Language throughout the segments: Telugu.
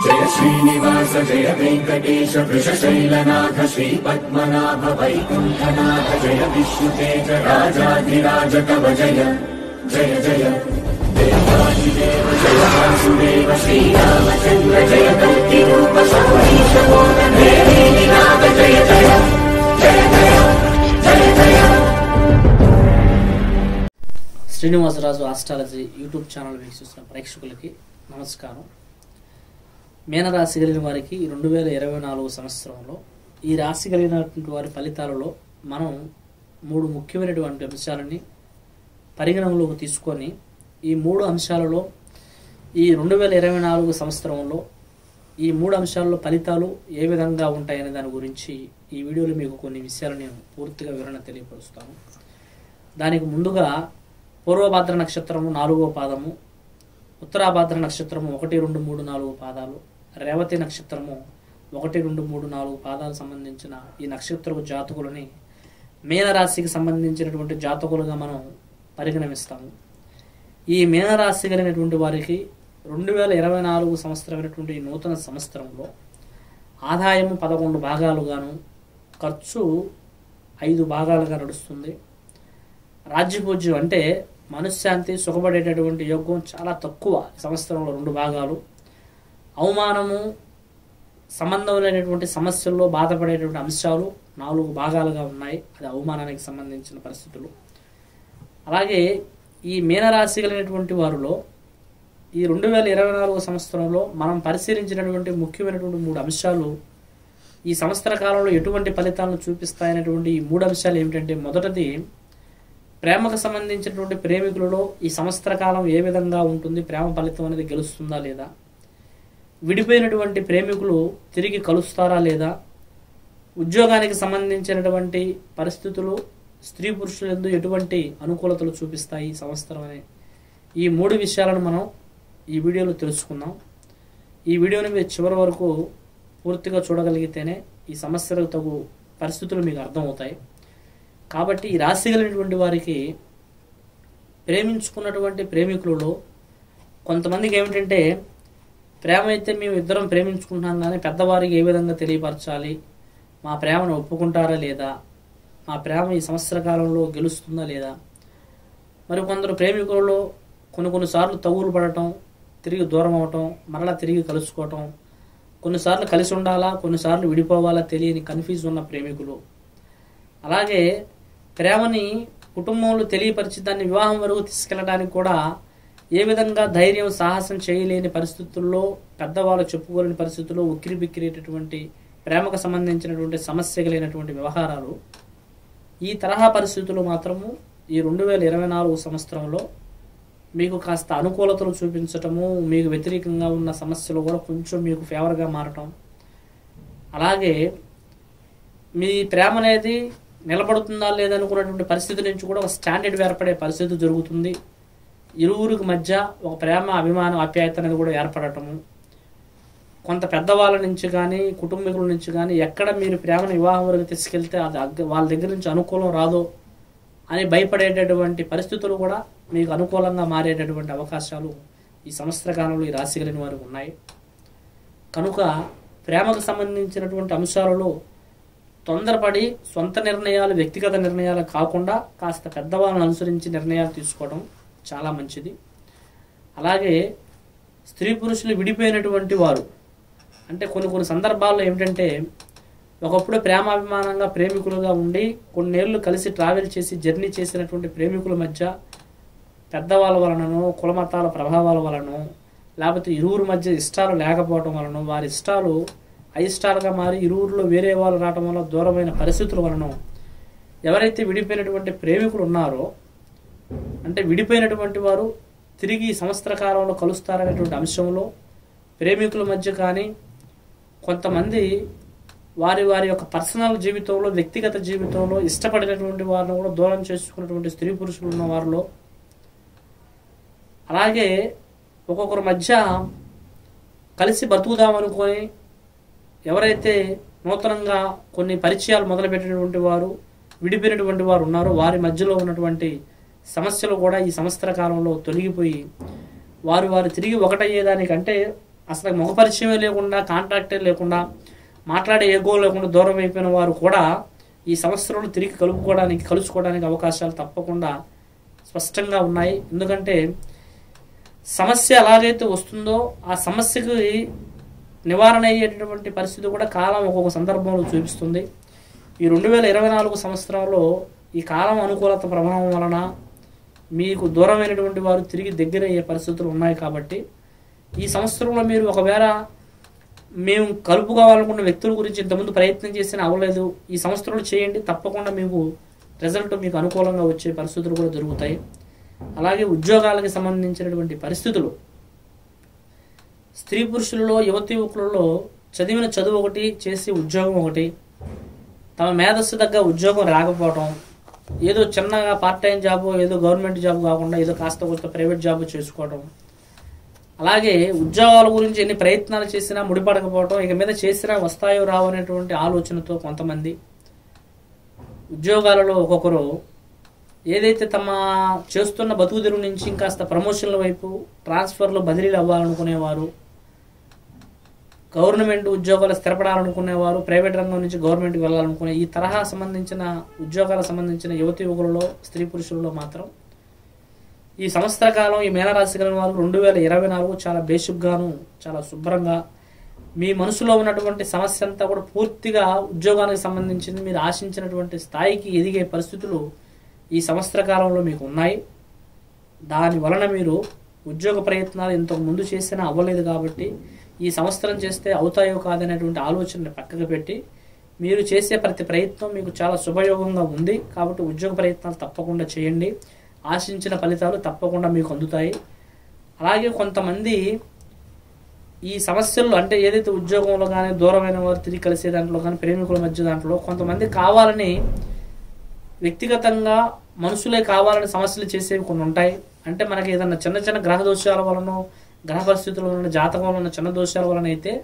जय श्रीनिवास जय वेंकटेश वृषशैलनाथ श्रीपद्मनाभ वैकुंठनाथ जय विष्णुतेज राजाधिराज तव जय जय जय देवादिदेव जय वासुदेव श्रीरामचंद्र जय कल्किरूप शौरीश मोदन देवीनाथ जय जय जय जय जय जय। శ్రీనివాసరాజు ఆస్ట్రాలజీ యూట్యూబ్ ఛానల్ వీక్షిస్తున్న ప్రేక్షకులకి నమస్కారం. మీనరాశి కలిగిన వారికి 2024 సంవత్సరంలో ఈ రాశి కలిగినటువంటి వారి ఫలితాలలో మనం 3 ముఖ్యమైనటువంటి అంశాలని పరిగణనలోకి తీసుకొని ఈ 3 అంశాలలో ఈ 2024 సంవత్సరంలో ఈ 3 అంశాలలో ఫలితాలు ఏ విధంగా ఉంటాయనే దాని గురించి ఈ వీడియోలో మీకు కొన్ని విషయాలు నేను పూర్తిగా వివరణ తెలియపరుస్తాను. దానికి ముందుగా పూర్వభాద్ర నక్షత్రము 4వ పాదము, ఉత్తరాభాద్ర నక్షత్రము 1, 2, 3, 4 పాదాలు, రేవతి నక్షత్రము 1, 2, 3, 4 పాదాలకు సంబంధించిన ఈ నక్షత్రపు జాతకులని మీనరాశికి సంబంధించినటువంటి జాతకులుగా మనం పరిగణిస్తాము. ఈ మీనరాశి కలిగినటువంటి వారికి 2024 సంవత్సరమైనటువంటి ఈ నూతన సంవత్సరంలో ఆదాయము 11 భాగాలుగాను, ఖర్చు 5 భాగాలుగా నడుస్తుంది. రాజ్యపూజ్యం అంటే మనశ్శాంతి, సుఖపడేటటువంటి యోగం చాలా తక్కువ ఈ సంవత్సరంలో 2 భాగాలు. అవమానము, సంబంధం లేనటువంటి సమస్యల్లో బాధపడేటువంటి అంశాలు 4 భాగాలుగా ఉన్నాయి. అది అవమానానికి సంబంధించిన పరిస్థితులు. అలాగే ఈ మీనరాశి కలిగినటువంటి వారిలో ఈ 2024 సంవత్సరంలో మనం పరిశీలించినటువంటి ముఖ్యమైనటువంటి 3 అంశాలు ఈ సంవత్సర కాలంలో ఎటువంటి ఫలితాలను చూపిస్తాయనేటువంటి ఈ 3 అంశాలు ఏమిటంటే, మొదటిది ప్రేమకు సంబంధించినటువంటి ప్రేమికులలో ఈ సంవత్సర కాలం ఏ విధంగా ఉంటుంది, ప్రేమ ఫలితం అనేది గెలుస్తుందా లేదా, విడిపోయినటువంటి ప్రేమికులు తిరిగి కలుస్తారా లేదా, ఉద్యోగానికి సంబంధించినటువంటి పరిస్థితులు స్త్రీ పురుషులందు ఎటువంటి అనుకూలతలు చూపిస్తాయి ఈ సంవత్సరం అనే ఈ 3 విషయాలను మనం ఈ వీడియోలో తెలుసుకుందాం. ఈ వీడియోని మీరు చివరి వరకు పూర్తిగా చూడగలిగితేనే ఈ సమస్యలకు తగు పరిస్థితులు మీకు అర్థమవుతాయి. కాబట్టి ఈ రాశి కలిగినటువంటి వారికి ప్రేమించుకున్నటువంటి ప్రేమికులలో కొంతమందికి ఏమిటంటే, ప్రేమ అయితే మేము ఇద్దరం ప్రేమించుకుంటున్నాం కానీ పెద్దవారికి ఏ విధంగా తెలియపరచాలి, మా ప్రేమను ఒప్పుకుంటారా లేదా, మా ప్రేమ ఈ సంవత్సర కాలంలో గెలుస్తుందా లేదా. మరి కొందరు ప్రేమికులలో కొన్నిసార్లు తగులు పడటం, తిరిగి దూరం అవటం, మరలా తిరిగి కలుసుకోవటం, కొన్నిసార్లు కలిసి ఉండాలా, కొన్నిసార్లు విడిపోవాలా తెలియని కన్ఫ్యూజ్ ఉన్న ప్రేమికులు. అలాగే ప్రేమని కుటుంబంలో తెలియపరిచి దాన్ని వివాహం వరకు తీసుకెళ్ళడానికి కూడా ఏ విధంగా ధైర్యం, సాహసం చేయలేని పరిస్థితుల్లో, పెద్దవాళ్ళు చెప్పుకోలేని పరిస్థితుల్లో ఉక్కిరి బిక్కిరేటటువంటి ప్రేమకు సంబంధించినటువంటి సమస్య కలిగినటువంటి వ్యవహారాలు, ఈ తరహా పరిస్థితులు మాత్రము ఈ 2024 సంవత్సరంలో మీకు కాస్త అనుకూలతలు చూపించటము, మీకు వ్యతిరేకంగా ఉన్న సమస్యలు కూడా కొంచెం మీకు ఫేవర్గా మారటం, అలాగే మీ ప్రేమ అనేది నిలబడుతుందా లేదనుకున్నటువంటి పరిస్థితి నుంచి కూడా ఒక స్టాండర్డ్ ఏర్పడే పరిస్థితి జరుగుతుంది. ఇరువురికి మధ్య ఒక ప్రేమ, అభిమానం, ఆప్యాయత అనేది కూడా ఏర్పడటము, కొంత పెద్దవాళ్ళ నుంచి కానీ కుటుంబీకుల నుంచి కానీ ఎక్కడ మీరు ప్రేమను వివాహం వరకు తీసుకెళ్తే అది వాళ్ళ దగ్గర నుంచి అనుకూలం రాదో అని భయపడేటటువంటి పరిస్థితులు కూడా మీకు అనుకూలంగా మారేటటువంటి అవకాశాలు ఈ సంవత్సర కాలంలో ఈ రాశి కలిగిన వారికి ఉన్నాయి. కనుక ప్రేమకు సంబంధించినటువంటి అంశాలలో తొందరపడి సొంత నిర్ణయాలు, వ్యక్తిగత నిర్ణయాలు కాకుండా కాస్త పెద్దవాళ్ళని అనుసరించి నిర్ణయాలు తీసుకోవడం చాలా మంచిది. అలాగే స్త్రీ పురుషులు విడిపోయినటువంటి వారు అంటే కొన్ని సందర్భాల్లో ఏమిటంటే, ఒకప్పుడు ప్రేమాభిమానంగా ప్రేమికులుగా ఉండి కొన్నేళ్లు కలిసి ట్రావెల్ చేసి జర్నీ చేసినటువంటి ప్రేమికుల మధ్య పెద్దవాళ్ళ వలననో, కులమతాల ప్రభావాల వలనో, లేకపోతే ఇరువురు మధ్య ఇష్టాలు లేకపోవడం వలన, వారి ఇష్టాలు అయిష్టాలుగా మారి ఇరువురిలో వేరే వాళ్ళు రావడం వల్ల దూరమైన పరిస్థితుల వలన ఎవరైతే విడిపోయినటువంటి ప్రేమికులు ఉన్నారో, అంటే విడిపోయినటువంటి వారు తిరిగి సంవత్సర కాలంలో కలుస్తారనేటువంటి అంశంలో ప్రేమికుల మధ్య కానీ, కొంతమంది వారి యొక్క పర్సనల్ జీవితంలో, వ్యక్తిగత జీవితంలో ఇష్టపడినటువంటి వారిని కూడా దూరం చేసుకున్నటువంటి స్త్రీ పురుషులు ఉన్న వారిలో, అలాగే ఒక్కొక్కరి మధ్య కలిసి బతుకుదామనుకొని ఎవరైతే నూతనంగా కొన్ని పరిచయాలు మొదలుపెట్టినటువంటి వారు, విడిపోయినటువంటి వారు ఉన్నారో వారి మధ్యలో ఉన్నటువంటి సమస్యలు కూడా ఈ సంవత్సర కాలంలో తొలగిపోయి వారు తిరిగి ఒకటయ్యేదానికంటే అసలు ముఖ పరిచయమే లేకుండా, కాంటాక్టే లేకుండా, మాట్లాడే ఏగో లేకుండా దూరం అయిపోయిన వారు కూడా ఈ సంవత్సరంలో తిరిగి కలుసుకోవడానికి అవకాశాలు తప్పకుండా స్పష్టంగా ఉన్నాయి. ఎందుకంటే సమస్య ఎలాగైతే వస్తుందో ఆ సమస్యకి నివారణ అయ్యేటటువంటి పరిస్థితి కూడా కాలం ఒక్కొక్క సందర్భంలో చూపిస్తుంది. ఈ 2024 సంవత్సరంలో ఈ కాలం అనుకూలత ప్రభావం వలన మీకు దూరమైనటువంటి వారు తిరిగి దగ్గర అయ్యే పరిస్థితులు ఉన్నాయి. కాబట్టి ఈ సంవత్సరంలో మీరు ఒకవేళ మేము కలుపుకోవాలనుకున్న వ్యక్తుల గురించి ఇంతకుముందు ప్రయత్నం చేసినా అవ్వలేదు, ఈ సంవత్సరంలో చేయండి, తప్పకుండా మీకు రిజల్ట్ మీకు అనుకూలంగా వచ్చే పరిస్థితులు కూడా జరుగుతాయి. అలాగే ఉద్యోగాలకు సంబంధించినటువంటి పరిస్థితులు, స్త్రీ పురుషులలో, యువతి యువకులలో చదివిన చదువు ఒకటి, చేసే ఉద్యోగం ఒకటి, తమ మేధస్సు తగ్గ ఉద్యోగం రాకపోవడం, ఏదో చిన్నగా పార్ట్ టైం జాబ్, ఏదో గవర్నమెంట్ జాబ్ కాకుండా ఏదో కాస్త కొంత ప్రైవేట్ జాబ్ చేసుకోవడం, అలాగే ఉద్యోగాల గురించి ఎన్ని ప్రయత్నాలు చేసినా ముడిపడకపోవడం, ఇక మీద చేసినా వస్తాయో రావు అనేటువంటి ఆలోచనతో కొంతమంది ఉద్యోగాలలో ఒక్కొక్కరు ఏదైతే తమ చేస్తున్న బతుకు తెరువు నుంచి ఇంకాస్త ప్రమోషన్ల వైపు, ట్రాన్స్ఫర్లు, బదిలీలు అవ్వాలనుకునేవారు, గవర్నమెంట్ ఉద్యోగాలు స్థిరపడాలనుకునేవారు, ప్రైవేట్ రంగం నుంచి గవర్నమెంట్కి వెళ్ళాలనుకునే ఈ తరహా సంబంధించిన ఉద్యోగాలకు సంబంధించిన యువతి యువకులలో, స్త్రీ పురుషులలో మాత్రం ఈ సంవత్సర కాలం, ఈ మేనరాశి కలిగిన వారు 2024 చాలా బేసిక్గాను, చాలా శుభ్రంగా మీ మనసులో ఉన్నటువంటి సమస్య అంతా కూడా పూర్తిగా ఉద్యోగానికి సంబంధించింది మీరు ఆశించినటువంటి స్థాయికి ఎదిగే పరిస్థితులు ఈ సంవత్సర కాలంలో మీకు ఉన్నాయి. దాని వలన మీరు ఉద్యోగ ప్రయత్నాలు ఇంతకు ముందు చేసినా అవ్వలేదు కాబట్టి ఈ సంవత్సరం చేస్తే అవుతాయో కాదనేటువంటి ఆలోచనని పక్కకు పెట్టి మీరు చేసే ప్రతి ప్రయత్నం మీకు చాలా శుభయోగంగా ఉంది. కాబట్టి ఉద్యోగ ప్రయత్నాలు తప్పకుండా చేయండి, ఆశించిన ఫలితాలు తప్పకుండా మీకు అందుతాయి. అలాగే కొంతమంది ఈ సమస్యలు అంటే ఏదైతే ఉద్యోగంలో కానీ, దూరమైన వారు తిరిగి కలిసే దాంట్లో కానీ, ప్రేమికుల మధ్య దాంట్లో కొంతమంది కావాలని వ్యక్తిగతంగా మనుషులే కావాలని సమస్యలు చేసేవి కొన్ని ఉంటాయి. అంటే మనకి ఏదన్నా చిన్న చిన్న గ్రహ దోషాల వలన, గ్రహ పరిస్థితుల వలన, జాతకం వలన చిన్న దోషాల వలన అయితే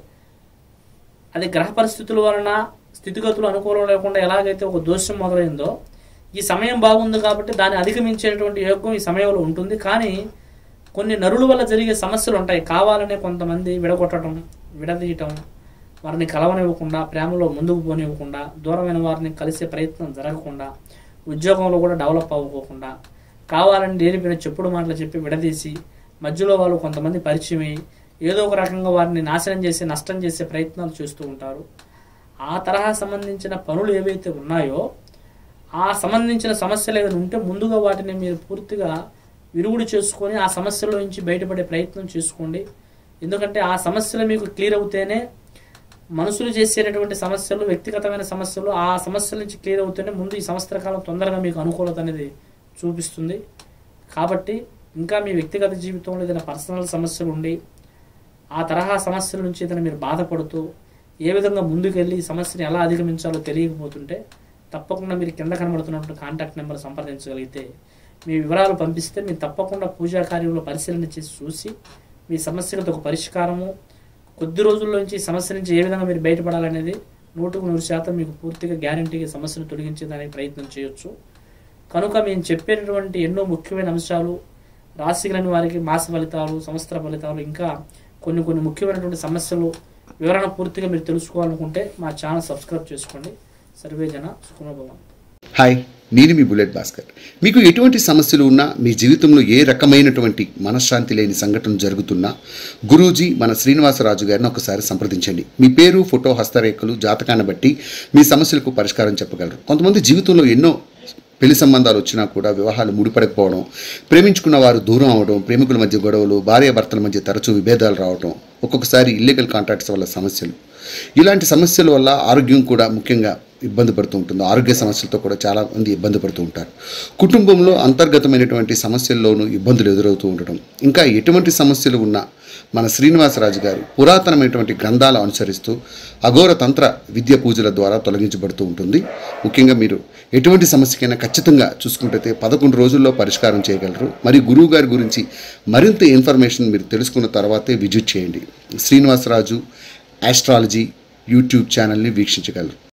అది గ్రహ పరిస్థితుల వలన, స్థితిగతులు అనుకూలం లేకుండా ఎలాగైతే ఒక దోషం మొదలైందో, ఈ సమయం బాగుంది కాబట్టి దాన్ని అధిగమించేటువంటి యోగం ఈ సమయంలో ఉంటుంది. కానీ కొన్ని నరుల వల్ల జరిగే సమస్యలు ఉంటాయి. కావాలనే కొంతమంది విడగొట్టడం, విడదీయటం, వారిని కలవనివ్వకుండా, ప్రేమలో ముందుకు పోనివ్వకుండా, దూరమైన వారిని కలిసే ప్రయత్నం జరగకుండా, ఉద్యోగంలో కూడా డెవలప్ అవ్వకోకుండా, కావాలని లేనిపోయిన చెప్పుడు మాటలు చెప్పి విడదీసి మధ్యలో వాళ్ళు కొంతమంది పరిచయం అయ్యి ఏదో ఒక రకంగా వారిని నాశనం చేసి, నష్టం చేసే ప్రయత్నాలు చేస్తూ ఉంటారు. ఆ తరహా సంబంధించిన పనులు ఏవైతే ఉన్నాయో, ఆ సంబంధించిన సమస్యలు ఏదైనా ఉంటే ముందుగా వాటిని మీరు పూర్తిగా విరుగుడు చేసుకొని ఆ సమస్యల నుంచి బయటపడే ప్రయత్నం చేసుకోండి. ఎందుకంటే ఆ సమస్యలు మీకు క్లియర్ అవుతేనే, మనుషులు చేసేటటువంటి సమస్యలు, వ్యక్తిగతమైన సమస్యలు, ఆ సమస్యల నుంచి క్లియర్ అవుతేనే ముందు ఈ సంవత్సర కాలం తొందరగా మీకు అనుకూలత అనేది చూపిస్తుంది. కాబట్టి ఇంకా మీ వ్యక్తిగత జీవితంలో ఏదైనా పర్సనల్ సమస్యలు ఉండి ఆ తరహా సమస్యల నుంచి ఏదైనా మీరు బాధపడుతూ ఏ విధంగా ముందుకెళ్ళి ఈ సమస్యని ఎలా అధిగమించాలో తెలియకపోతుంటే తప్పకుండా మీరు కింద కనబడుతున్నటువంటి కాంటాక్ట్ నెంబర్ సంప్రదించగలిగితే మీ వివరాలు పంపిస్తే మీరు తప్పకుండా పూజా కార్యంలో పరిశీలన చేసి చూసి మీ సమస్యకు ఒక పరిష్కారము, కొద్ది రోజుల్లో నుంచి ఈ సమస్య నుంచి ఏ విధంగా మీరు బయటపడాలనేది 100% మీకు పూర్తిగా గ్యారంటీగా సమస్యను తొలగించేదానికి ప్రయత్నం చేయొచ్చు. కనుక మేము చెప్పేటటువంటి ఎన్నో ముఖ్యమైన అంశాలు, రాశిగలని వారికి మాస ఫలితాలు, సంవత్సర ఫలితాలు, ఇంకా కొన్ని ముఖ్యమైనటువంటి సమస్యలు వివరణ పూర్తిగా మీరు తెలుసుకోవాలనుకుంటే మా ఛానల్ సబ్స్క్రైబ్ చేసుకోండి. సర్వే జన సుఖనో భవంతు. హాయ్, నేను మీ బుల్లెట్ భాస్కర్. మీకు ఎటువంటి సమస్యలు ఉన్నా, మీ జీవితంలో ఏ రకమైనటువంటి మనశ్శాంతి లేని సంఘటన జరుగుతున్నా గురూజీ మన శ్రీనివాసరాజు గారిని ఒకసారి సంప్రదించండి. మీ పేరు, ఫోటో, హస్తరేఖలు, జాతకాన్ని బట్టి మీ సమస్యలకు పరిష్కారం చెప్పగలరు. కొంతమంది జీవితంలో ఎన్నో పెళ్లి సంబంధాలు వచ్చినా కూడా వివాహాలు ముడిపడకపోవడం, ప్రేమించుకున్న వారు దూరం అవడం, ప్రేమికుల మధ్య గొడవలు, భార్యాభర్తల మధ్య తరచూ విభేదాలు రావడం, ఒక్కొక్కసారి ఇల్లీగల్ కాంట్రాక్ట్స్ వల్ల సమస్యలు, ఇలాంటి సమస్యల వల్ల ఆరోగ్యం కూడా ముఖ్యంగా ఇబ్బంది పడుతూ ఉంటుంది. ఆరోగ్య సమస్యలతో కూడా చాలామంది ఇబ్బంది పడుతూ ఉంటారు. కుటుంబంలో అంతర్గతమైనటువంటి సమస్యల్లోనూ ఇబ్బందులు ఎదురవుతూ ఉండటం, ఇంకా ఎటువంటి సమస్యలు ఉన్నా మన శ్రీనివాసరాజు గారు పురాతనమైనటువంటి గ్రంథాలు అనుసరిస్తూ అఘోర తంత్ర విద్య పూజల ద్వారా తొలగించబడుతూ ఉంటుంది. ముఖ్యంగా మీరు ఎటువంటి సమస్యకైనా ఖచ్చితంగా చూసుకుంటే 11 రోజుల్లో పరిష్కారం చేయగలరు. మరి గురువు గారి గురించి మరింత ఇన్ఫర్మేషన్ మీరు తెలుసుకున్న తర్వాతే విజిట్ చేయండి. శ్రీనివాసరాజు ఆస్ట్రాలజీ యూట్యూబ్ ఛానల్ని వీక్షించగలరు.